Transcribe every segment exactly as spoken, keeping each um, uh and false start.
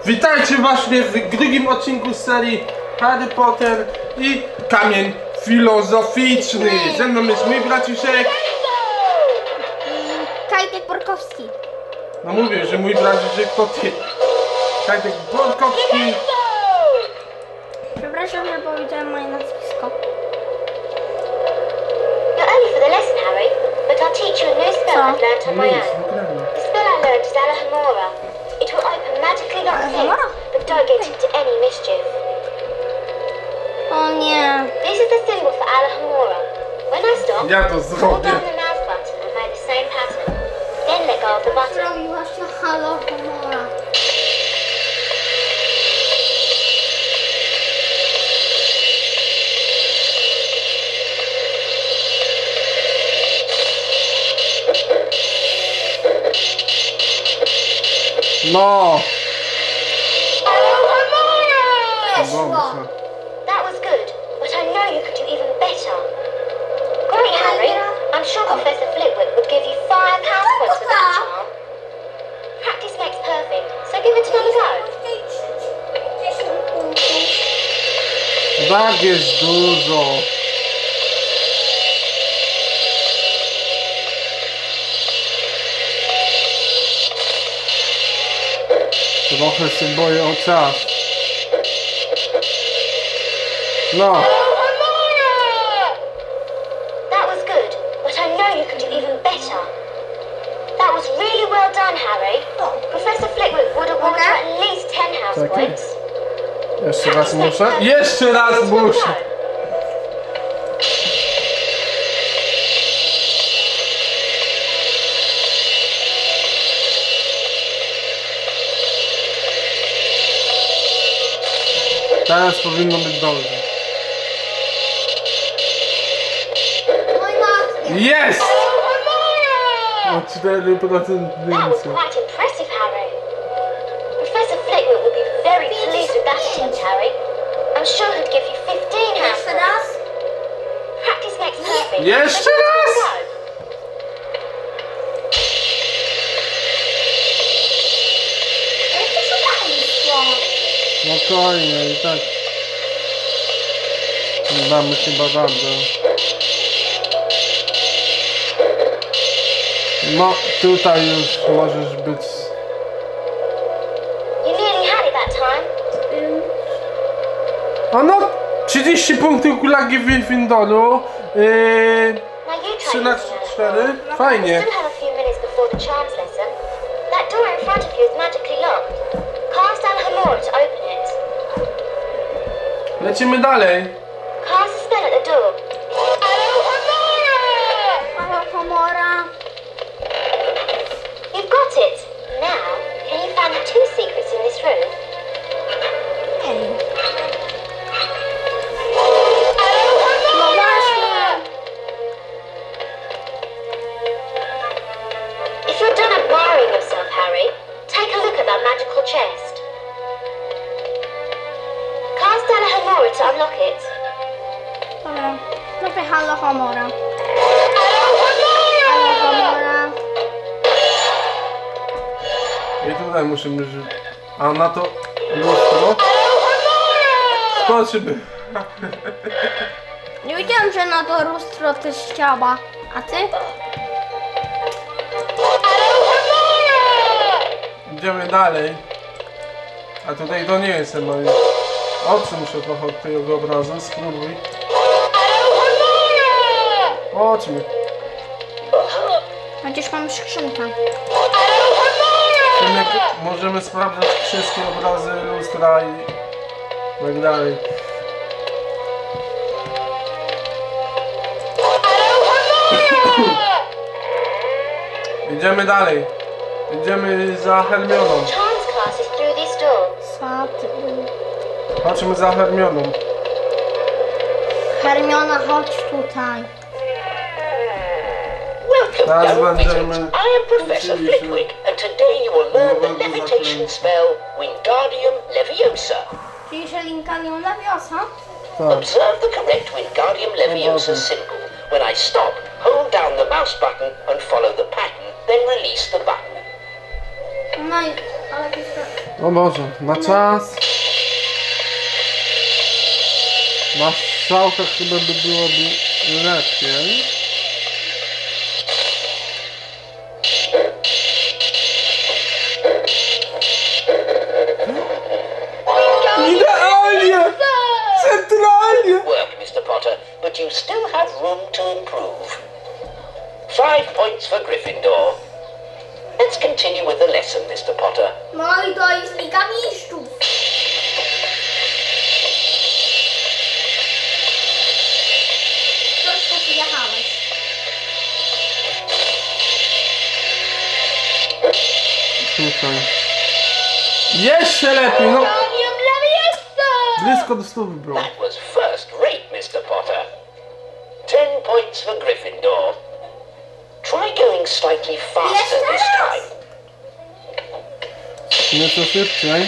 Witajcie właśnie w drugim odcinku z serii Harry Potter i Kamień Filozoficzny. Ze mną jest mój braciszek Kajtek Borkowski. No mówię, że mój braciszek to ty. Kajtek Borkowski. Przepraszam, że powiedziałem moje nazwisko. You're early for the lesson, Harry, but I'll teach you a new spell I've learnt on my Nic, own. nagramy. The spell I learnt is Alohomora. It will open magically locked Alohomora? things, but don't get into any mischief. O nie. This is the symbol for Alohomora. When I stop, Ja to hold zrobię. down the mouse button and make the same pattern. Then let go of the button. Zrobiła się halo humora. No. Weszło. Dobrze. That was good, but I know you could do even better. Great, Harry. I'm sure Professor Flitwick would give you five house points for that charm. Practice makes perfect, so give it another go. Tak jest dużo. Trochę się boję o czas. No. That was good, but I know you could do even better. That was really well done, Harry. Professor Flitwick would award you at least ten house Okay. points. Jeszcze raz muszę. Jeszcze raz muszę. Teraz powinno być dobrze. Mój matki. Jest! O cztery procent That was więcej. quite impressive, Harry. Professor Flitwick would be very pleased with that attempt, Harry. I'm sure he'd give you fifteen house Jeszcze points. raz. Practice makes perfect. Jeszcze so give it raz! another go. Jeszcze szukaliście. Spokojnie i tak. Damy chyba radę. No, tutaj już możesz być. You nearly had it that time. O no! trzydzieści punktów kulagi Gryffindoru. Yy, Now you try trzy na using it. cztery. You Fajnie. still have a few minutes before the charms lesson. That door in front of you is magically locked. Cast Alohomora to open it. Lecimy dalej. Cast a spell at the door. Halo humora. You've got it. Now, can you find the two secrets in this room? No właśnie. If you're done admiring yourself, Harry, take a look at that magical chest. Cast Alohomora to unlock it. Dobra. Robię halo humora. Halo humora. I tutaj musimy żyć. A na to lustro. Skoczymy. Nie wiedziałem, że na to lustro też chciała. A ty? Idziemy dalej. A tutaj to nie jest chyba. Oczy muszę trochę od tego obrazu. Spróbuj. Chodźmy. Chociaż mam skrzynkę. W sumie możemy sprawdzać wszystkie obrazy lustra i tak dalej. Idziemy dalej. Idziemy za Hermioną. Charms class is through this door. Saty. Chodźmy za Hermioną. Hermiona, chodź tutaj. Welcome, Teraz fellow będziemy wizards. I am Professor uczyli się Flitwick, and today you will learn the nowego levitation zaklęcia. spell Wingardium Leviosa. Czyli że Linkanią na wiosa? Tak. Observe the correct Wingardium Leviosa Dobra. symbol. When I stop, hold down the mouse button and follow the pattern, then release the button. No i Ale to... O Boże, na czas. Na strzałkach chyba by byłoby lepiej. Idealnie! Centralnie! Work, Mister Potter, but you still have room to improve. Five points for Gryffindor. Let's continue with the lesson, Mister Potter. No i to jest Liga Mistrzów. Troszkę przyjechałeś. Tutaj. Jeszcze lepiej, no. Blisko do stóp było. That was first rate, Mister Potter. Ten points for Gryffindor. Try going slightly faster this time. Nieco szybciej.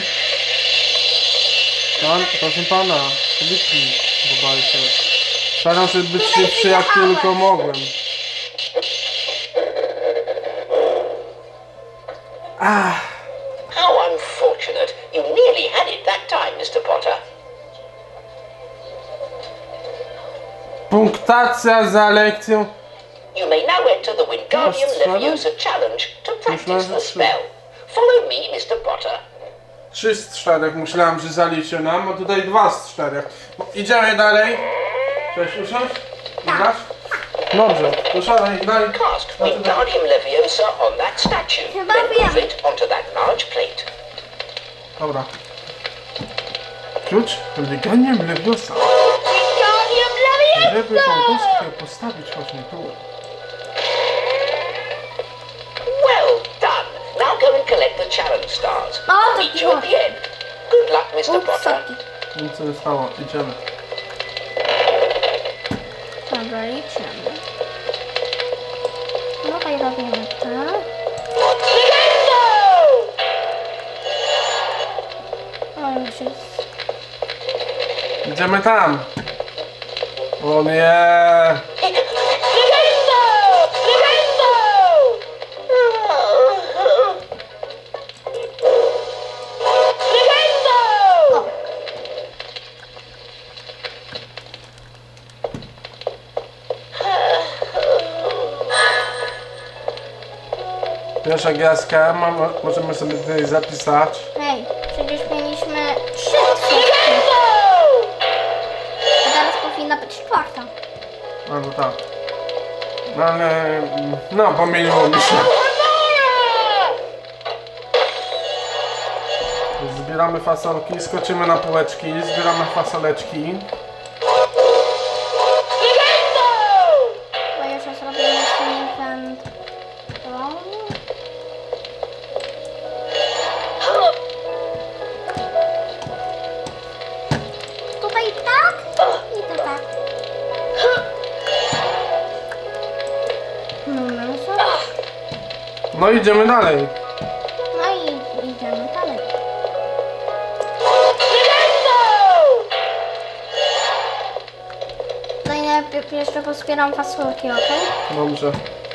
Pan, proszę pana, wypnij po walce. Staram się być szybszy jak tylko mogłem. Ah, How unfortunate. You nearly had it that time, Mister Potter. punktacja za lekcją. You may now enter the Wingardium Leviosa challenge to practice the spell. Follow me, Mister Potter. Trzy z czterech, myślałem, że zaliczy nam, a tutaj dwa z czterech. No, idziemy dalej. Chcesz usiąść? Grasz? Dobrze, to szalej, dalej. Cast Wingardium Leviosa on that statue. Chyba Then move wiem. it onto that large plate. Dobra. Klucz Wingardium Leviosa. Żeby tą kostkę postawić właśnie tu. Well done. Now go and collect the challenge stars. O, Meet to you at the end. Good luck, Mister Potter. Nic nie stało, idziemy. Dobra, idziemy. No tutaj robimy tak. O, już jest. Idziemy tam. O nie. O, Pierwsza gwiazdka, mam, możemy sobie tutaj zapisać. hej, przecież mieliśmy trzy trzeci. A teraz powinna być czwarta. A no tak. No ale... No, pomyliło mi się. Zbieramy fasolki, skoczymy na półeczki, zbieramy fasoleczki. Bo jeszcze zrobimy sobie ten... to. Tutaj tak i to tak. No, no, No idziemy dalej. no i idziemy dalej. No i najpierw jeszcze pozbieram fasolki, ok? Dobrze.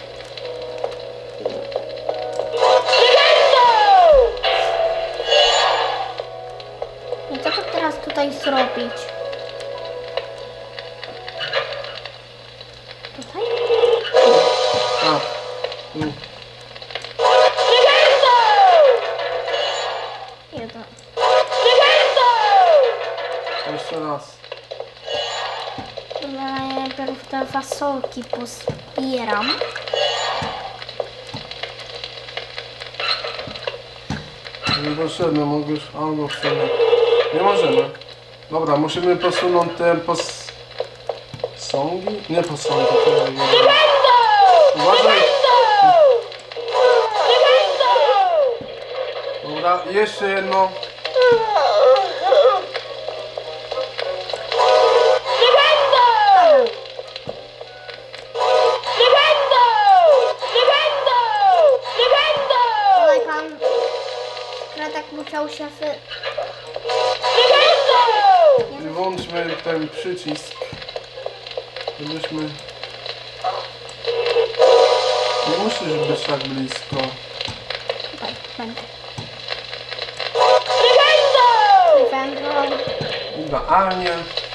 I co to teraz tutaj zrobić? Tutaj? A. Mm. Jeden. Jeszcze raz. Dobra, najpierw te fasolki pozbieram. Niepotrzebne, mogłeś... A no w sumie. Nie możemy. Dobra, musimy posunąć te pos... Sągi? Nie posągi, to nie wiem. Uważaj! Dobra, jeszcze jedno. Tutaj pan Kredek musiał się wy... I włączmy ten przycisk. Żebyśmy... Nie musisz być tak blisko. Tutaj, będzie. idealnie.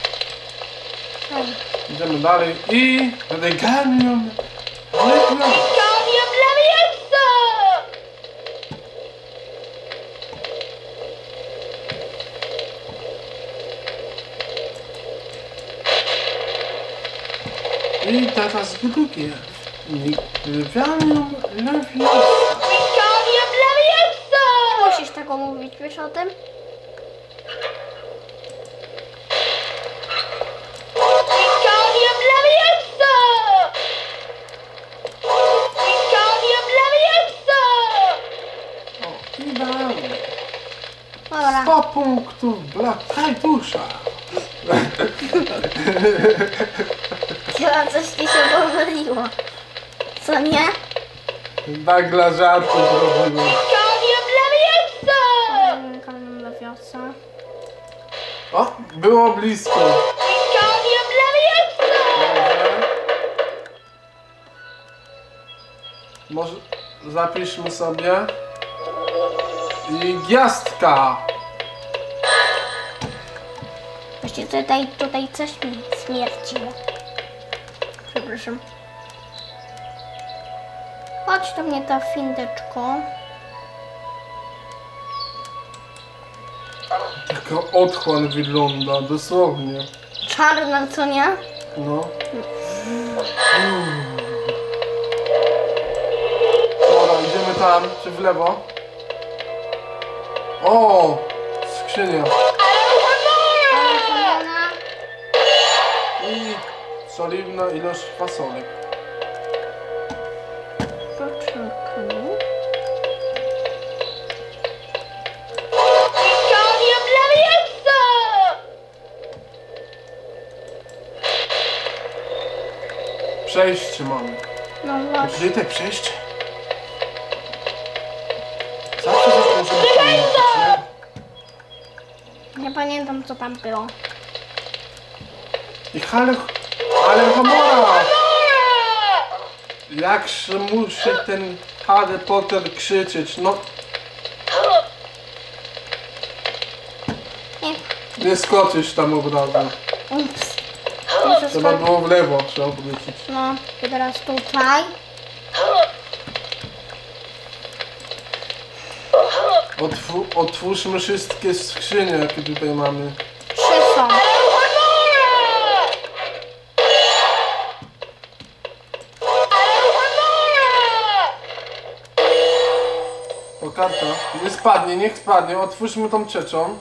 Idziemy dalej i Regalium Leviosa. Wingardium Leviosa! I teraz drugie. Regalium Leviosa. Wingardium Leviosa! Musisz tego mówić, wiesz o tym? Wingardium Leviosa! Wingardium Leviosa! O, idealnie. Dobra. sto punktów dla Kajtusza. Chyba coś ci się pomyliło. Co nie? Tak dla żartu zrobiłem. Wingardium Leviosa! Wingardium Leviosa. O, było blisko. Wingardium Leviosa! Może zapiszmy sobie. I gwiazdka. Właśnie tutaj, tutaj coś mi śmierciło. Przepraszam. Chodź do mnie ta findeczko. Taka otchłań wygląda, dosłownie. Czarna, co nie? No. Dobra, idziemy tam, czy w lewo? O! Skrzynia. Zielona. I solidna ilość fasolek. Poczekaj. Wingardium Leviosa! Przejście mamy. No właśnie. Gdzie te przejście? Zawsze coś możemy pamiętać, nie? Nie pamiętam, co tam było. I ale... Ale Hamora! Jakże musi ten Harry Potter krzyczeć, no... Nie. Nie skoczysz tam od razu. Ups. Muszę Trzeba sko- było w lewo się obrócić. No, i teraz tutaj. Otwó otwórzmy wszystkie skrzynie, jakie tutaj mamy. Trzy są. O, karta. Nie spadnie, niech spadnie. Otwórzmy tą trzecią.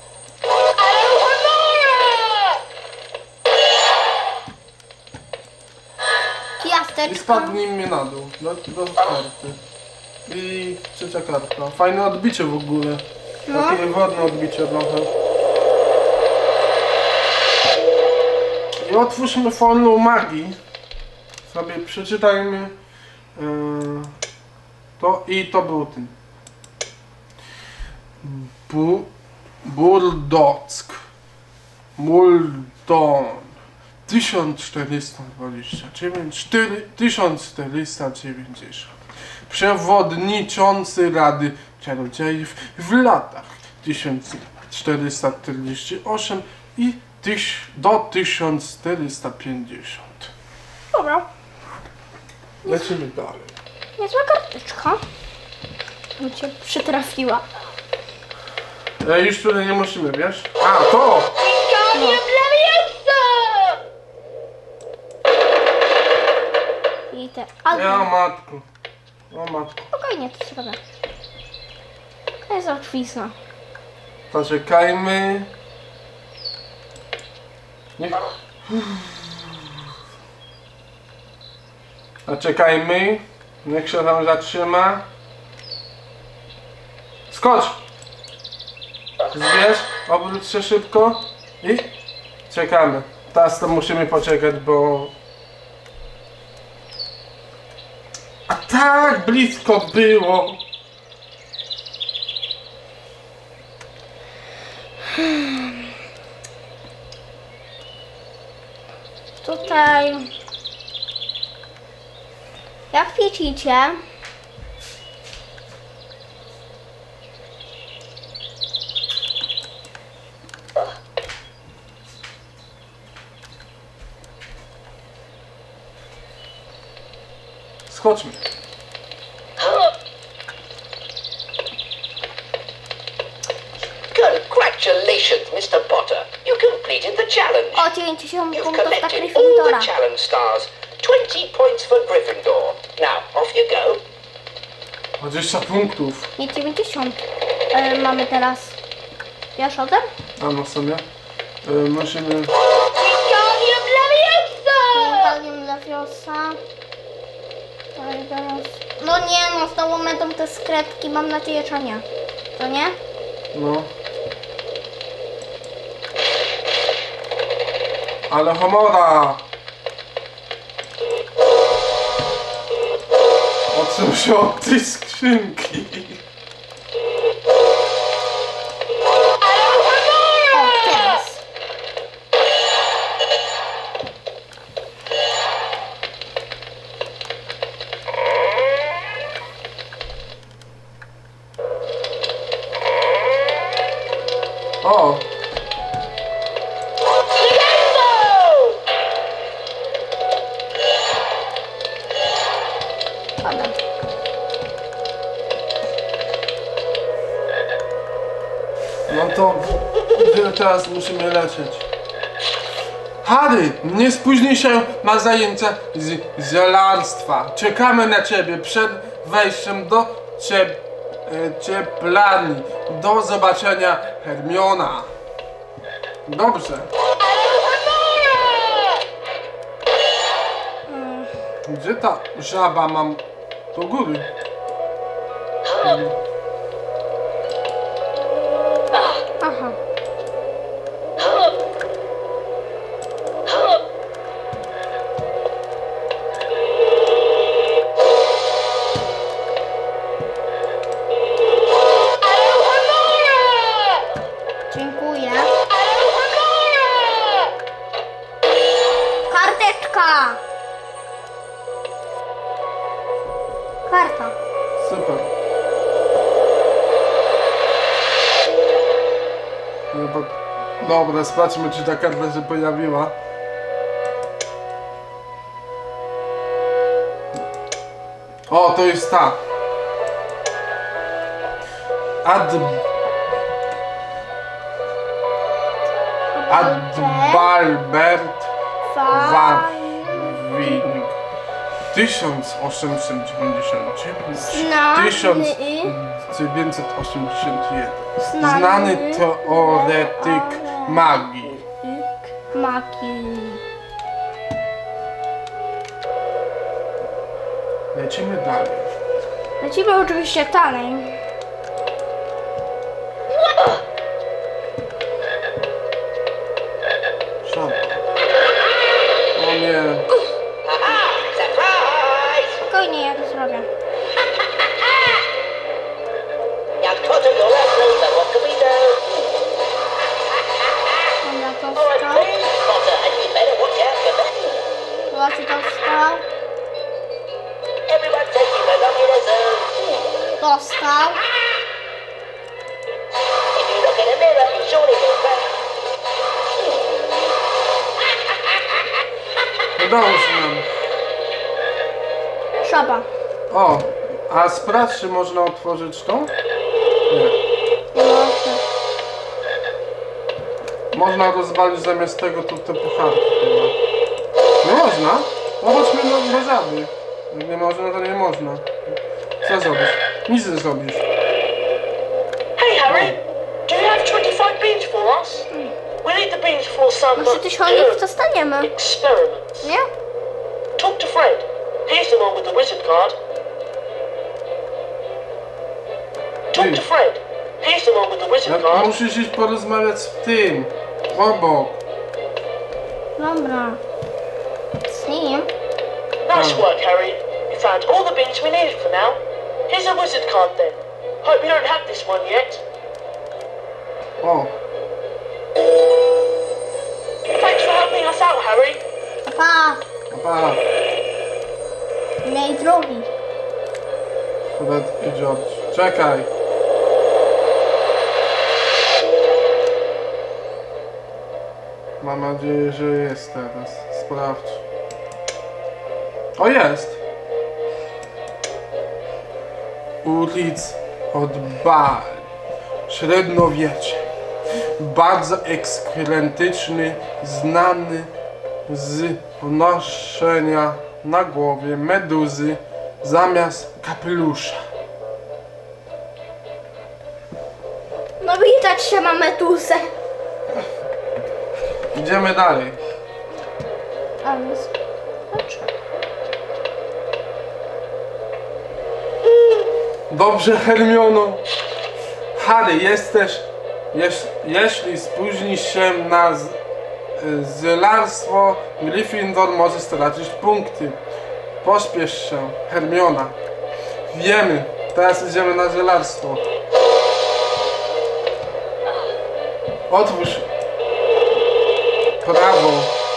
I Kiasteczka. spadnij mnie na dół. Do, do karty. I trzecia karta. Fajne odbicie w ogóle. No. Takie wodne odbicie trochę. I otwórzmy formę magii. Sobie przeczytajmy. Yy, to i to był ten. Bu, Burdock. Muldon. tysiąc czterysta dwadzieścia dziewięć, cztery tysiąc czterysta dziewięćdziesiąt. Przewodniczący Rady Czarodziejów w latach tysiąc czterysta czterdzieści osiem i tyś, do tysiąc czterysta pięćdziesiąt. Dobra. Lecimy dalej. Niezła karteczka. Mi cię przytrafiła. E, już tutaj nie musimy, wiesz? A, to! Wingardium Leviosa! I te Ja, albo. matku. O matku. Spokojnie, to zrobię. To jest oczywiste. Poczekajmy. Niech... Zaczekajmy. Niech się tam zatrzyma. Skocz! Zbierz, obróć się szybko i czekamy. Teraz to musimy poczekać, bo... A tak blisko było! Tutaj. Jak widzicie, Skoczmy. Congratulations, mister Potter. You completed the challenge. O, dziewięćdziesiąt You've punktów dla collected all Gryffindora. the challenge stars. twenty points for Gryffindor. Now, off you go. dwadzieścia punktów. Nie dziewięćdziesiąt. E, mamy teraz. Wiesz o tym? A no sobie. Y, musimy... Wingardium Leviosa. Tutaj teraz... No nie no, znowu będą te skretki. Mam nadzieję, że nie. To nie? No. Ale homora! Odsuń się od tej skrzynki. O, teraz. O! Dobra. No to gdzie teraz musimy lecieć? Harry, nie spóźnij się na zajęcia z zielarstwa. Czekamy na ciebie przed wejściem do ciep e, cieplarni. Do zobaczenia, Hermiona. Dobrze. Gdzie ta żaba mam? Do góry. Aha. Dziękuję. Karteczka. Karta. Super. No to... Dobra, sprawdźmy, czy ta karta się pojawiła. O, to jest ta. Ad... Adalbert Warwing. tysiąc osiemset dziewięćdziesiąt dziewięć do tysiąc dziewięćset osiemdziesiąt jeden. Znany teoretyk magii. Magii. Lecimy dalej. Lecimy oczywiście dalej. Szan. O nie. Aha! Surprise! Spokojnie, ja to zrobię. Now, Potter, you're our closer. What can we do? Dobra, to All right, wstał. please, Potter, and you better watch out for me. Zobaczcie, to wstał. Everyone take you along in a zoo. Dostał. If you look in a mirror, you surely will find. Udało się nam. Szaba. O, a sprawdź, czy można otworzyć tą? Nie. Nie można. Można rozwalić zamiast tego tu te pucharki chyba. Nie można? No chodźmy do, do żaby. Jak nie można, to nie można. Co zrobisz? Nic nie zrobisz. Hey Harry, do you have twenty-five beans for us? We need the beans for some Może coś o nich dostaniemy, experiments. nie? Talk to Fred. He's the one with the wizard card. Talk to Fred. He's the one with the wizard Jak card. musisz iść porozmawiać z tym. Obok. Dobra. Z nim. Nice work, Harry. You found all the beans we needed for now. Here's a wizard card then. Hope you don't have this one yet. O. Thanks for helping us out, Harry. Pa. Pa. Miej drogi. Fred i George. Czekaj. Mam nadzieję, że jest teraz. Sprawdź. O, jest! ulic od bal. Średniowiecze. Bardzo ekscentryczny, znany z noszenia na głowie meduzy zamiast kapelusza. No widać się ma meduzę. Idziemy dalej. A więc... Chodź. Dobrze, Hermiono. Harry, jesteś... Jeś, jeśli spóźnisz się na z, zielarstwo, Gryffindor może stracić punkty. Pośpiesz się, Hermiona. Wiemy, teraz idziemy na zielarstwo. Otwórz prawo.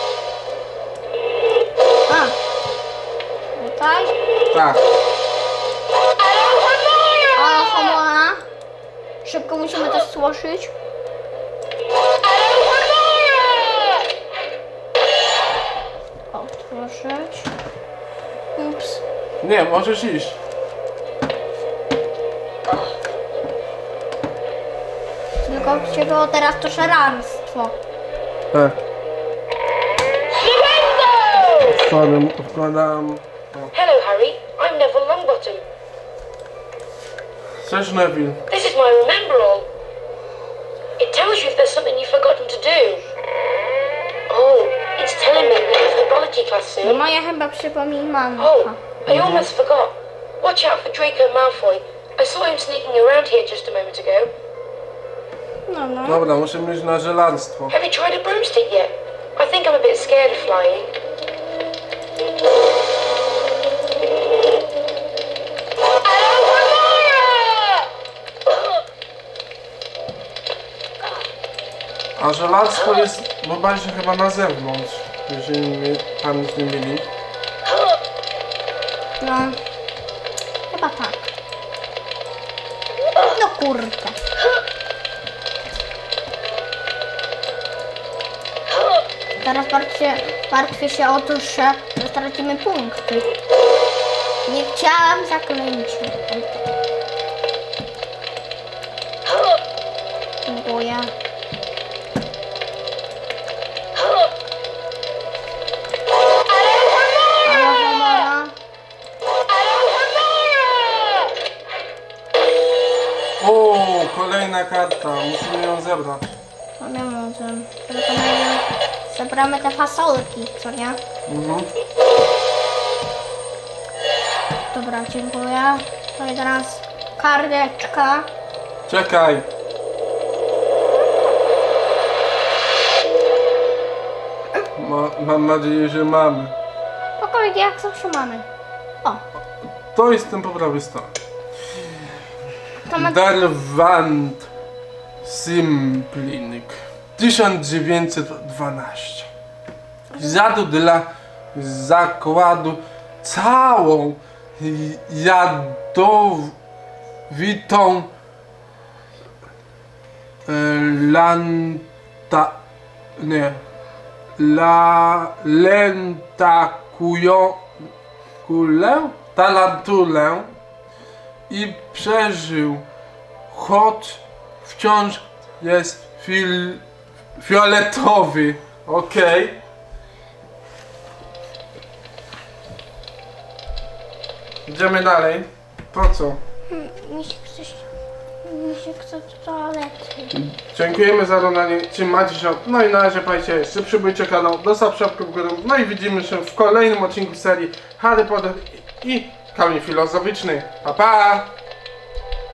A. Tutaj. Tak. A, Homona. Szybko musimy to złożyć. Otworzyć. Ups. Nie, możesz iść. Tylko od ciebie teraz to szararstwo. Tak. Wkładam, wkładam. Hello, Harry. I'm Neville Longbottom. Cześć, Neville. This is my remember-all. It tells you if there's something you've forgotten to do. Oh, it's telling me we have herbology class soon. Moja chyba przypomina. Oh, I almost forgot. Watch out for Draco Malfoy. I saw him sneaking around here just a moment ago. No, no. Dobra, musimy iść na żelarstwo. Have you tried a broomstick yet? I think I'm a bit scared of flying. A żelarstwo jest bodajże chyba na zewnątrz, jeżeli my tam już nie mieli. No. Chyba tak. No kurde. Teraz bardziej, martwię się o to, że stracimy punkty. Nie chciałam zaklęcić. Dziękuję. Halo, Homora. O, kolejna karta, musimy ją zebrać. No nie może. Tylko najpierw zebramy te fasolki, co nie? Mhm. Dobra, dziękuję. No i teraz karteczka. Czekaj. Ma, mam nadzieję, że mamy. Spokojnie, jak zawsze mamy. O, To jest ten po prawej stronie. to ma... Derwent Simplinik tysiąc dziewięćset dwanaście. Zjadł dla zakładu całą jadowitą e, lanta... nie... La... lentakują... kulę? Tarantulę i przeżył, choć wciąż jest fil, fioletowy. Okej. Okay. Idziemy dalej. Po co? Mi się chce, mi się chce do toalety. Dziękujemy za oglądanie. Trzymajcie się. No i na razie pamiętajcie, subskrybujcie kanał, dostaw łapkę w górę. No i widzimy się w kolejnym odcinku serii Harry Potter i Kamień Filozoficzny. Pa, pa!